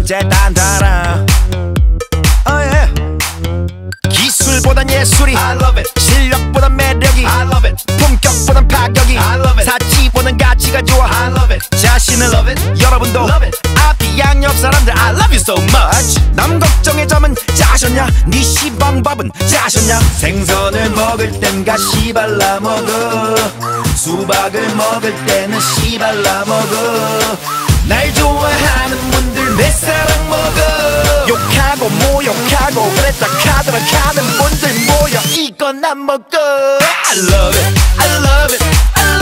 번째 단단하. Oh yeah. 기술보단 예술이 I love it. 실력보단 매력이 I love it. 품격보단 파격이 I love it. 사치보단 가치가 좋아 I love it. 자신을 love it. 여러분도 love it. 앞뒤 양옆 사람들 I love you so much. 남 걱정의 점은 짜셨냐? 네 시방밥은 짜셨냐? 생선을 먹을 땐 가시 발라 먹어. 수박을 먹을 때는 씨 발라 먹어. 날 좋아하는 분들 내 사랑 먹어. 욕하고 모욕하고 그랬다 카드라 카는 분들 모여 이건 안 먹어. I love it, I love it, I love it.